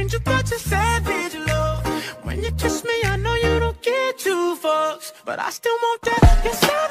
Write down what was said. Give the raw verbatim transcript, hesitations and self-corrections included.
And you got your savage love. When you kiss me, I know you don't get two fucks, but I still want that. Yes, I